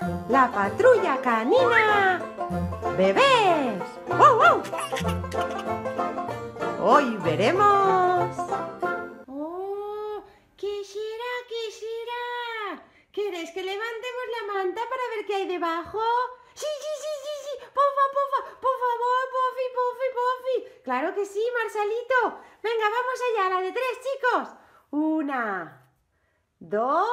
La patrulla canina. ¡Bebés! ¡Wow, wow! Hoy veremos... ¡Oh! ¿Qué será? ¿Qué será? ¿Queréis que levantemos la manta para ver qué hay debajo? ¡Sí, sí, sí, sí, sí! ¡Por favor, Puffy, Puffy, Puffy! ¡Claro que sí, Marsalito! Venga, vamos allá, la de 3, chicos. 1, 2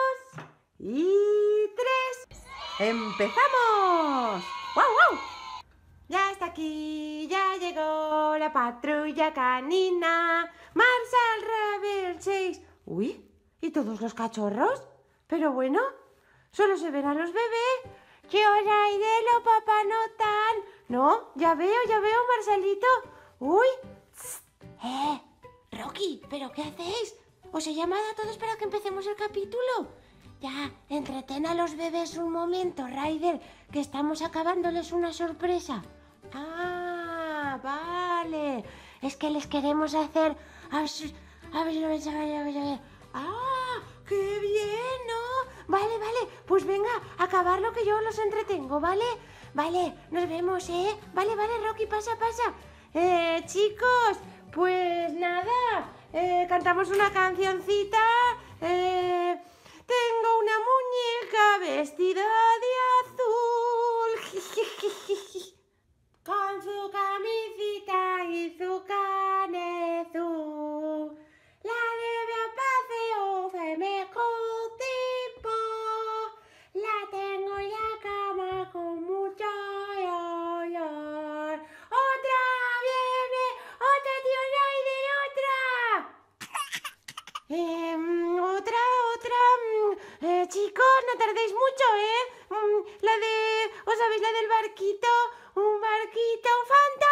y 3. ¡Empezamos! ¡Guau, guau! Ya está aquí, ya llegó la patrulla canina. Marshall Rabbit 6. Uy, ¿y todos los cachorros? Pero bueno, solo se ven a los bebés. ¡Yo, Raidelo, papá, no tan! No, ya veo, Marcelito. Uy, tss, Rocky, ¿pero qué hacéis? Os he llamado a todos para que empecemos el capítulo. Ya, entretén a los bebés un momento, Ryder, que estamos acabándoles una sorpresa. Ah, vale. Es que les queremos hacer... A ver. Ah, qué bien, ¿no? Vale, pues venga, acabarlo que yo los entretengo, ¿vale? Vale, nos vemos, ¿eh? Vale, Rocky, pasa. Chicos, pues nada, cantamos una cancioncita. Tengo una muñeca vestida de azul, con su camisita y su canezú. La llevé a paseo, se me tipo. La tengo en la cama con mucho olor. ¡Otra! ¡Viene! ¡Otra, tío Ryder! ¡Otra! Chicos, no tardéis mucho, ¿eh? ¿Os sabéis la del barquito? Un barquito, un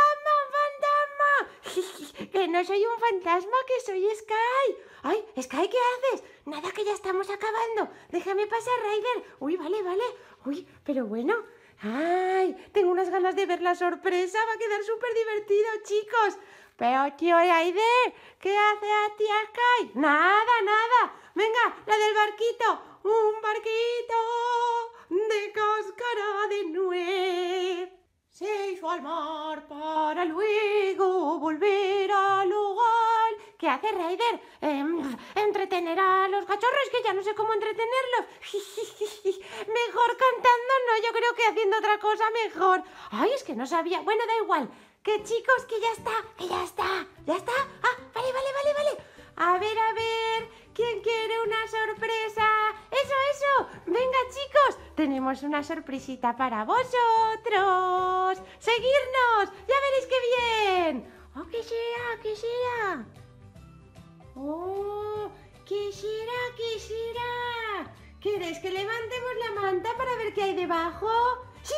fantasma. Que no soy un fantasma, que soy Sky. Ay, Sky, ¿qué haces? Nada, que ya estamos acabando. Déjame pasar, Ryder. Uy, vale. Uy, pero bueno. Ay, tengo unas ganas de ver la sorpresa. Va a quedar súper divertido, chicos. Pero, tío Ryder, ¿qué hace a tía Sky? Nada. Venga, la del barquito. Un barquito de cáscara de nuez. Se hizo al mar para luego volver al hogar. ¿Qué hace, Ryder? Entretener a los cachorros, que ya no sé cómo entretenerlos. Mejor cantando, no, yo creo que haciendo otra cosa mejor. Ay, es que no sabía. Bueno, da igual. Que chicos, que ya está. ¿Ya está? Ah, vale. A ver, ¿quién quiere una sorpresa? Eso. Venga, chicos, tenemos una sorpresita para vosotros. ¡Seguirnos! ¡Ya veréis qué bien! Oh, ¿qué será? Oh, ¿qué será? ¿Queréis que levantemos la manta para ver qué hay debajo? Sí.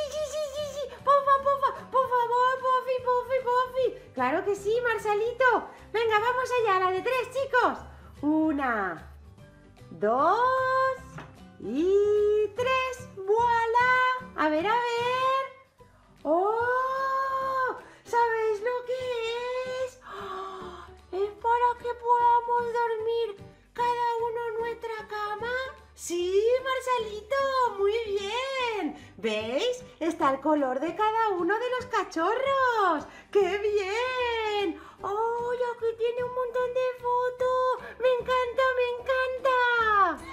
Por favor, Puffy. Claro que sí, Marsalito. Venga, vamos allá, la de 3, chicos. 1, 2 y 3. ¡Voilá! A ver. ¡Oh! ¿Sabéis lo que es? ¡Oh! ¿Es para que podamos dormir cada uno en nuestra cama? Sí, Marsalito, muy bien. ¿Veis? Está el color de cada uno de los cachorros. ¡Qué bien! ¡Oh, aquí tiene un montón de fotos! ¡Me encanta!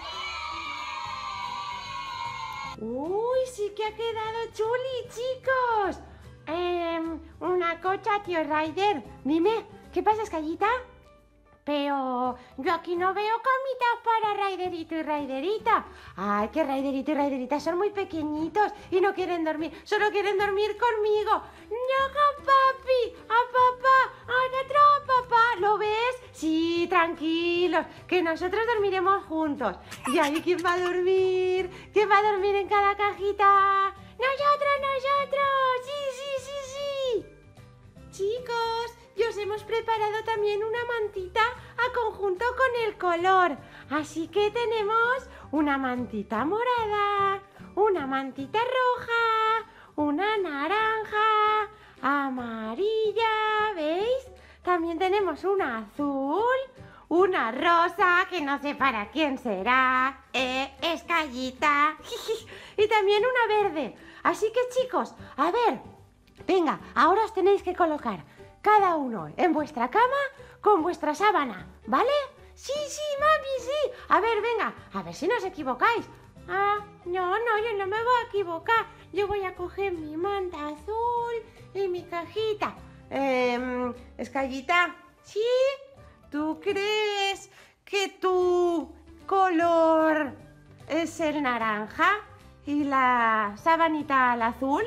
¡Uy, sí que ha quedado chuli, chicos! Una cosa, tío Ryder. Dime, ¿qué pasa, Escayita? Pero yo aquí no veo camitas para Ryderito y Ryderita. Ay, que Ryderito y Ryderita son muy pequeñitos y no quieren dormir, solo quieren dormir conmigo. No con papi, a papá, a otro papá. ¿Lo ves? Sí, tranquilos, que nosotros dormiremos juntos. ¿Y ahí quién va a dormir? ¿Quién va a dormir en cada cajita? ¡Nosotros! Sí. Chicos, y os hemos preparado también una mantita a conjunto con el color. Así que tenemos una mantita morada, una mantita roja, una naranja, amarilla, ¿veis? También tenemos una azul, una rosa que no sé para quién será, es Callita, y también una verde. Así que chicos, a ver, venga, ahora os tenéis que colocar cada uno en vuestra cama con vuestra sábana, ¿vale? Sí, mami, sí. A ver, venga, a ver si no os equivocáis. Ah, no, yo no me voy a equivocar. Yo voy a coger mi manta azul y mi cajita. Escallita, ¿sí? ¿Tú crees que tu color es el naranja y la sabanita el azul?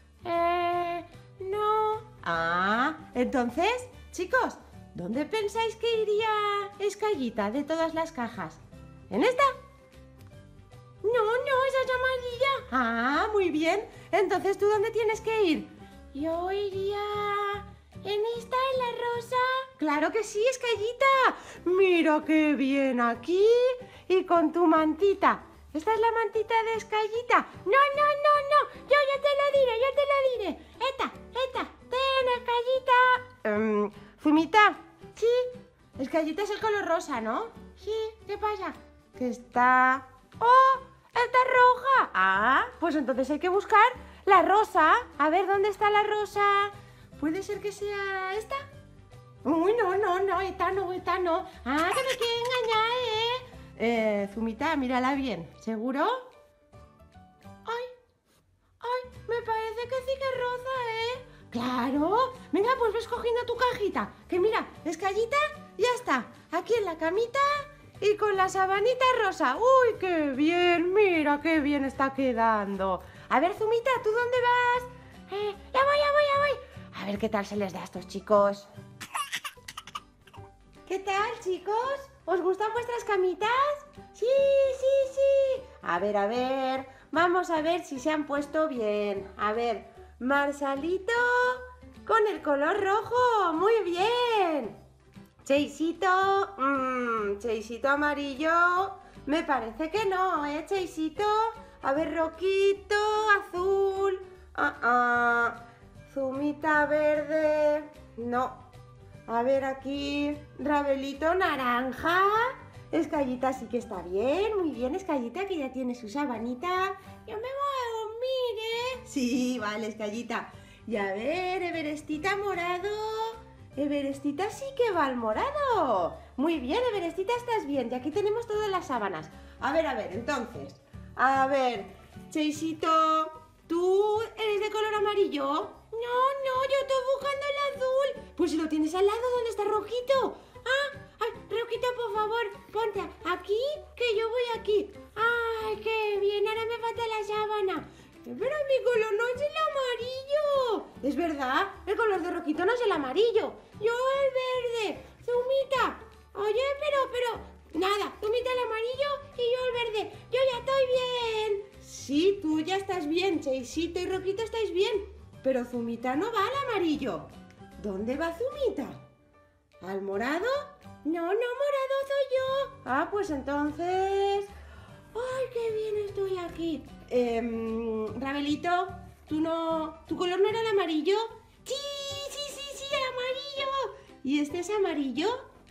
No. Ah, entonces, chicos, ¿dónde pensáis que iría Escallita de todas las cajas? ¿En esta? No, esa es amarilla. Ah, muy bien. Entonces, ¿tú dónde tienes que ir? Yo iría en esta, en la rosa. Claro que sí, Escallita. Mira qué bien aquí y con tu mantita. ¿Esta es la mantita de Escallita? No. Yo te lo diré. Esta. Ten, Escallita. Zumita, sí. Escallita es el color rosa, ¿no? Sí, ¿qué pasa? Que está... ¡Oh! ¡Está roja! Ah, pues entonces hay que buscar la rosa. A ver, ¿dónde está la rosa? ¿Puede ser que sea esta? Uy, no, esta no. Ah, que me quiere engañar, Zumita, mírala bien. ¿Seguro? Ay, me parece que sí que es rosa, Claro. Venga, pues ves cogiendo tu cajita. Que mira, Escallita ya está. Aquí en la camita y con la sabanita rosa. ¡Uy, qué bien! Mira qué bien está quedando. A ver, Zumita, ¿tú dónde vas? Ya voy. A ver qué tal se les da a estos chicos. ¿Qué tal, chicos? ¿Os gustan vuestras camitas? Sí. A ver. Vamos a ver si se han puesto bien. A ver, Marsalito con el color rojo. Muy bien. Cheisito amarillo. Me parece que no, Cheisito. A ver, Roquito azul. Zumita verde. No. A ver aquí, Rabelito naranja. Escallita sí que está bien, muy bien, Escallita, que ya tiene su sabanita. Yo me voy a dormir, Sí, vale, Escallita. Y a ver, Everestita morado. Everestita sí que va al morado. Muy bien, Everestita, estás bien. Y aquí tenemos todas las sábanas. A ver, entonces. A ver, Cheisito, ¿tú eres de color amarillo? No, yo estoy buscando el azul. Pues si lo tienes al lado, ¿dónde está Rojito? Ay, Rojito, por favor, ponte aquí, que yo voy aquí. Ay, qué bien, ahora me falta la sábana. Pero mi color no es el amarillo. Es verdad, el color de Rojito no es el amarillo. Yo el verde. Zumita, oye, pero, nada, Zumita el amarillo y yo el verde. Yo ya estoy bien. Sí, tú ya estás bien, Cheisito y Rojito estáis bien. Pero Zumita no va al amarillo. ¿Dónde va Zumita? ¿Al morado? No, morado soy yo. Ah, pues entonces... ¡Ay, qué bien estoy aquí! Rabelito, ¿tu color no era el amarillo? Sí, el amarillo. ¿Y este es amarillo?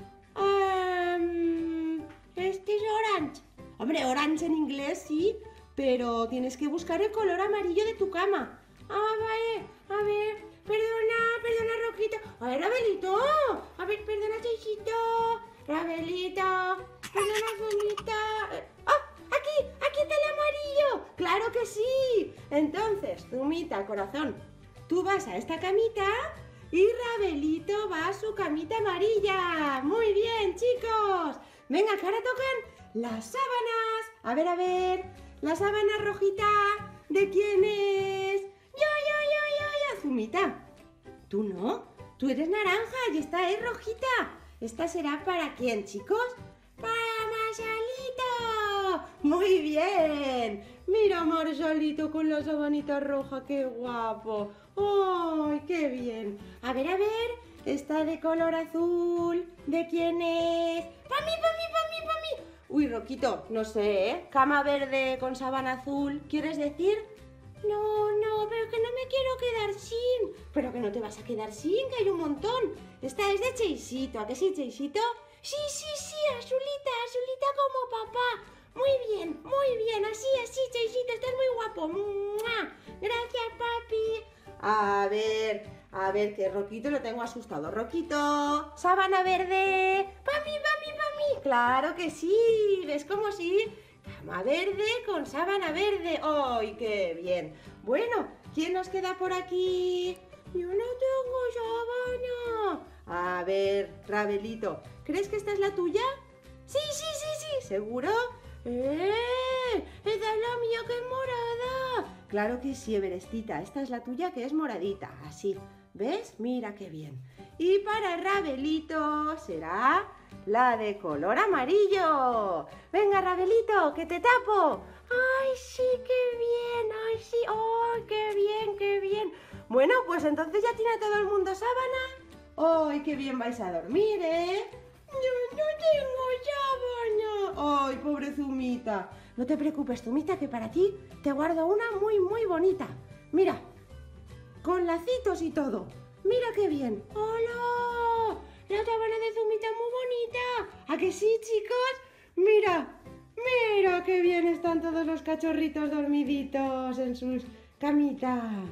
Este es orange. Hombre, orange en inglés sí, pero tienes que buscar el color amarillo de tu cama. Vale, a ver, perdona, Rojito. A ver, Rabelito. A ver, perdona, Cheisito. Rabelito, perdona, Zumita. Aquí está el amarillo. ¡Claro que sí! Entonces, Zumita, corazón, tú vas a esta camita y Rabelito va a su camita amarilla. Muy bien, chicos. Venga, que ahora tocan las sábanas. A ver, la sábana rojita, ¿de quién es? Yo, Zumita. ¿Tú no? Tú eres naranja y esta es rojita. ¿Esta será para quién, chicos? ¡Para Marsalito! ¡Muy bien! Mira, Marsalito con la sabanita roja, ¡qué guapo! ¡Ay, qué bien! A ver, está de color azul. ¿De quién es? ¡Para mí! Uy, Roquito, no sé, Cama verde con sábana azul, ¿quieres decir? No, pero que no me quiero quedar sin. Pero que no te vas a quedar sin, que hay un montón. Esta es de Cheisito, ¿a que sí, Cheisito? Sí, sí, sí, azulita, azulita como papá. Muy bien, así, Cheisito, estás muy guapo. ¡Mua! Gracias, papi. A ver, que Roquito lo tengo asustado. Roquito, sábana verde. Papi. Claro que sí, ¿ves cómo sí? Cama verde con sábana verde. ¡Ay, qué bien! Bueno, ¿quién nos queda por aquí? Yo no tengo sábana. A ver, Rabelito, ¿crees que esta es la tuya? Sí, ¿seguro? Esta es la mía que es morada. Claro que sí, Everestita, esta es la tuya que es moradita, así. ¿Ves? Mira qué bien. Y para Rabelito será la de color amarillo. Venga, Rabelito, que te tapo. ¡Ay, sí, qué bien! ¡Ay, sí! ¡Ay, qué bien! Bueno, pues entonces ya tiene todo el mundo sábana. ¡Ay, qué bien vais a dormir, eh! Yo no tengo sábana. ¡Ay, pobre Zumita! No te preocupes, Zumita, que para ti te guardo una muy bonita. Mira, con lacitos y todo. Mira qué bien. ¡Hola! La sábana de Zumita es muy bonita. ¿A que sí, chicos? Mira qué bien están todos los cachorritos dormiditos en sus camitas.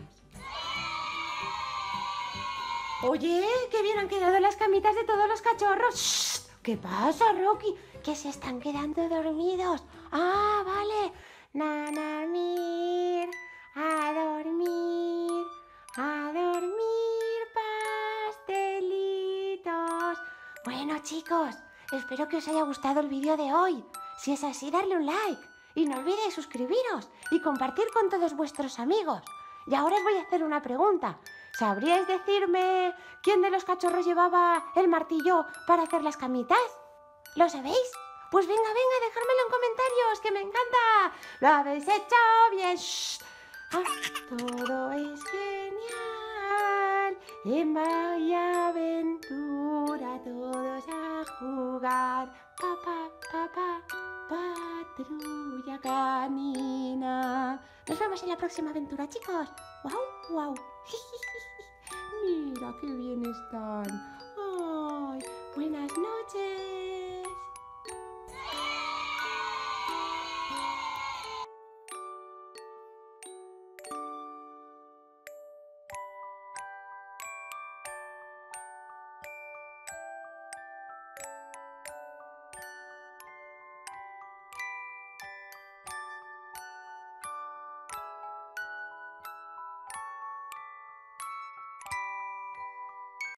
Oye, qué bien han quedado las camitas de todos los cachorros. ¡Shh! ¿Qué pasa, Rocky? Que se están quedando dormidos. Ah, vale. Nanamir, a dormir, pastelitos. Bueno, chicos, espero que os haya gustado el vídeo de hoy. Si es así, darle un like. Y no olvidéis suscribiros y compartir con todos vuestros amigos. Y ahora os voy a hacer una pregunta. ¿Sabríais decirme quién de los cachorros llevaba el martillo para hacer las camitas? ¿Lo sabéis? Pues venga, dejármelo en comentarios, que me encanta. Lo habéis hecho bien. ¡Shh! Ah, todo es genial. En Vaya Aventura todos a jugar. Patrulla canina. Nos vemos en la próxima aventura, chicos. ¡Guau! Mira qué bien están. ¡Ay! Buenas noches.